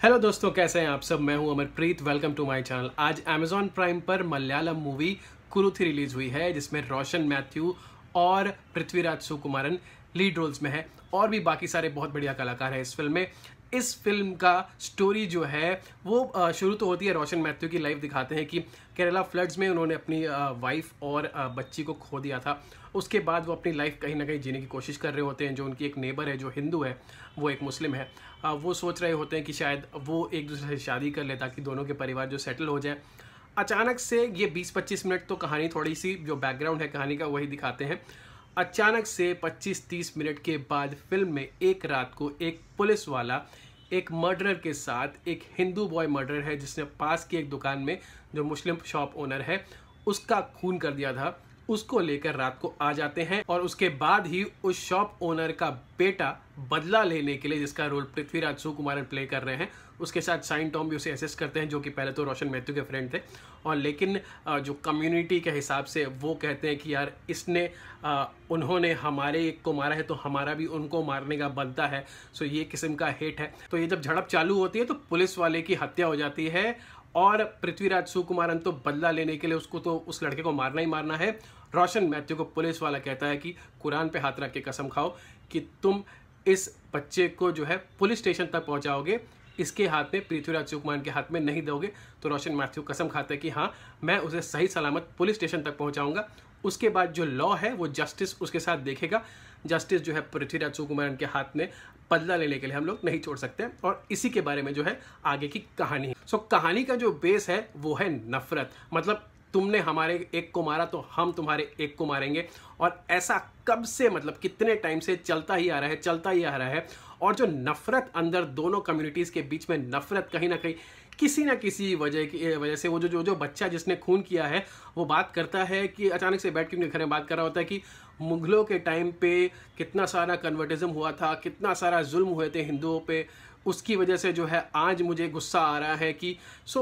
Hello दोस्तों, कैसे हैं आप सब। मैं हूं Amarpreet, welcome to my channel. आज अमेजॉन प्राइम पर मलयालम मूवी कुरुथी रिलीज हुई है, जिसमें रोशन, मैथ्यू और पृथ्वीराज सुकुमारन लीड रोल्स में है और भी बाकी सारे बहुत बढ़िया कलाकार हैं इस फिल्म में। इस फिल्म का स्टोरी जो है वो शुरू तो होती है, रोशन मैथ्यू की लाइफ दिखाते हैं कि केरला फ्लड्स में उन्होंने अपनी वाइफ और बच्ची को खो दिया था। उसके बाद वो अपनी लाइफ कहीं ना कहीं जीने की कोशिश कर रहे होते हैं। जो उनकी एक नेबर है जो हिंदू है, वो एक मुस्लिम है, वो सोच रहे होते हैं कि शायद वो एक दूसरे से शादी कर ले ताकि दोनों के परिवार जो सेटल हो जाए। अचानक से ये 20-25 मिनट तो कहानी, थोड़ी सी जो बैकग्राउंड है कहानी का वही दिखाते हैं। अचानक से 25-30 मिनट के बाद फिल्म में एक रात को एक पुलिस वाला एक मर्डरर के साथ, एक हिंदू बॉय मर्डरर है जिसने पास की एक दुकान में जो मुस्लिम शॉप ओनर है उसका खून कर दिया था, उसको लेकर रात को आ जाते हैं। और उसके बाद ही उस शॉप ओनर का बेटा बदला लेने के लिए, जिसका रोल पृथ्वीराज सुकुमारन प्ले कर रहे हैं, उसके साथ साइन टॉम भी उसे असिस्ट करते हैं, जो कि पहले तो रोशन मैथ्यू के फ्रेंड थे। और लेकिन जो कम्युनिटी के हिसाब से वो कहते हैं कि यार इसने उन्होंने हमारे एक को मारा है तो हमारा भी उनको मारने का बनता है। सो ये किस्म का हेट है। तो ये जब झड़प चालू होती है तो पुलिस वाले की हत्या हो जाती है और पृथ्वीराज सुकुमारन तो बदला लेने के लिए उसको तो उस लड़के को मारना ही मारना है। रोशन मैथ्यू को पुलिस वाला कहता है कि कुरान पे हाथ रख के कसम खाओ कि तुम इस बच्चे को जो है पुलिस स्टेशन तक पहुंचाओगे, इसके हाथ में, पृथ्वीराज सुकुमारन के हाथ में नहीं दोगे। तो रोशन मैथ्यू कसम खाता है कि हाँ, मैं उसे सही सलामत पुलिस स्टेशन तक पहुंचाऊंगा। उसके बाद जो लॉ है वो जस्टिस उसके साथ देखेगा। जस्टिस जो है पृथ्वीराज सुकुमारन के हाथ में बदला लेने के लिए हम लोग नहीं छोड़ सकते। और इसी के बारे में जो है आगे की कहानी है। सो कहानी का जो बेस है वो है नफरत। मतलब तुमने हमारे एक को मारा तो हम तुम्हारे एक को मारेंगे। और ऐसा कब से, मतलब कितने टाइम से चलता ही आ रहा है। और जो नफरत अंदर दोनों कम्युनिटीज़ के बीच में नफरत कहीं ना कहीं किसी ना किसी वजह से वो जो बच्चा जिसने खून किया है वो बात करता है कि अचानक से बैठ के अपने घर में बात कर रहा होता है कि मुगलों के टाइम पे कितना सारा कन्वर्टिज्म हुआ था, कितना सारा जुल्म हुए थे हिंदुओं पे, उसकी वजह से जो है आज मुझे गुस्सा आ रहा है कि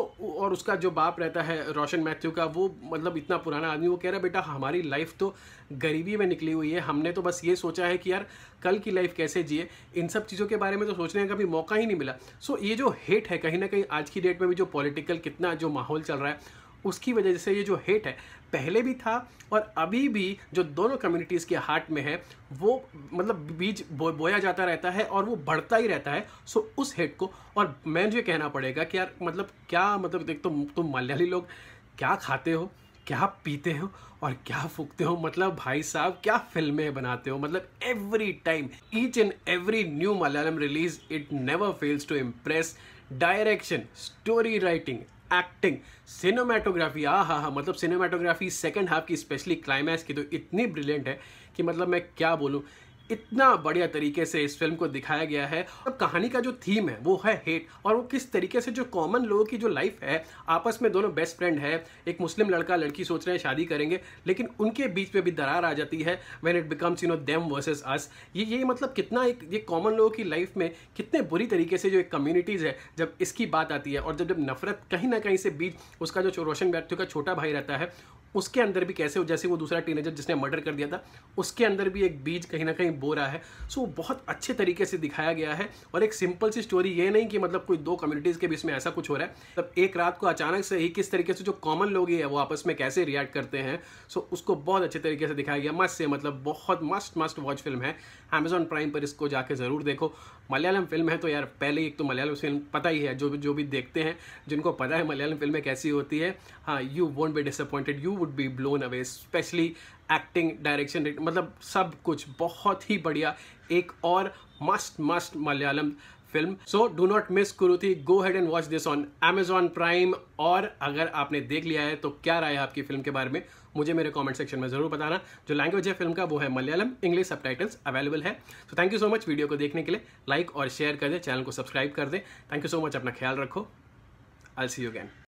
और उसका जो बाप रहता है रोशन मैथ्यू का, वो मतलब इतना पुराना आदमी, वो कह रहा है बेटा हमारी लाइफ तो गरीबी में निकली हुई है, हमने तो बस ये सोचा है कि यार कल की लाइफ कैसे जिए, इन सब चीज़ों के बारे में तो सोचने का कभी मौका ही नहीं मिला। ये जो हेट है कहीं ना कहीं आज की डेट में भी जो पॉलिटिकल कितना जो माहौल चल रहा है उसकी वजह से ये जो हेट है पहले भी था और अभी भी जो दोनों कम्युनिटीज़ के हार्ट में है वो मतलब बीज बोया जाता रहता है और वो बढ़ता ही रहता है। उस हेट को, और मैं मुझे कहना पड़ेगा कि यार मतलब क्या, मतलब देख तुम मलयाली लोग क्या खाते हो, क्या पीते हो और क्या फूकते हो, मतलब भाई साहब क्या फिल्में बनाते हो। मतलब every time, each and every new Malayalam release, it never fails to impress. Direction, story writing, acting, cinematography, हाँ, मतलब सिनेमाटोग्राफी सेकंड हाफ की, स्पेशली क्लाइमैक्स की तो इतनी ब्रिलियंट है कि मतलब मैं क्या बोलूँ। इतना बढ़िया तरीके से इस फिल्म को दिखाया गया है। और कहानी का जो थीम है वो है हेट, और वो किस तरीके से जो कॉमन लोगों की जो लाइफ है, आपस में दोनों बेस्ट फ्रेंड है, एक मुस्लिम लड़का लड़की सोच रहे हैं शादी करेंगे, लेकिन उनके बीच में भी दरार आ जाती है when it becomes them versus us. ये मतलब कितना एक ये कॉमन लोगों की लाइफ में कितने बुरी तरीके से जो एक कम्युनिटीज़ है जब इसकी बात आती है, और जब नफरत कहीं ना कहीं से बीच उसका जो रोशन मैथ्यू का छोटा भाई रहता है उसके अंदर भी कैसे, जैसे वो दूसरा टीनेजर जिसने मर्डर कर दिया था उसके अंदर भी एक बीज कहीं ना कहीं बो रहा है। बहुत अच्छे तरीके से दिखाया गया है। और एक सिंपल सी स्टोरी, ये नहीं कि मतलब कोई दो कम्युनिटीज़ के बीच में ऐसा कुछ हो रहा है, तब एक रात को अचानक से ही किस तरीके से जो कॉमन लोग है वो आपस में कैसे रिएक्ट करते हैं। उसको बहुत अच्छे तरीके से दिखाया गया। मस्त से, मतलब बहुत मस्ट वॉच फिल्म है। अमेजॉन प्राइम पर इसको जाके ज़रूर देखो। मलयालम फिल्म है तो यार पहले एक तो मलयालम फिल्म पता ही है, जो भी देखते हैं, जिनको पता है मलयालम फिल्में कैसी होती है, हाँ, you won't be disappointed, you would be blown away. Specially acting, direction, मतलब सब कुछ बहुत ही बढ़िया। एक और मस्ट मलयालम फिल्म। Do not miss Kuruthi, go head and watch this on Amazon Prime. और अगर आपने देख लिया है तो क्या राय है आपकी फिल्म के बारे में, मुझे मेरे कमेंट सेक्शन में जरूर बताना। जो लैंग्वेज है फिल्म का वो है मलयालम, इंग्लिश सबटाइटल्स अवेलेबल है। Thank you so much video को देखने के लिए। लाइक और शेयर कर दे, चैनल को सब्सक्राइब कर दे। थैंक यू सो मच, अपना ख्याल रखो। I will see you again.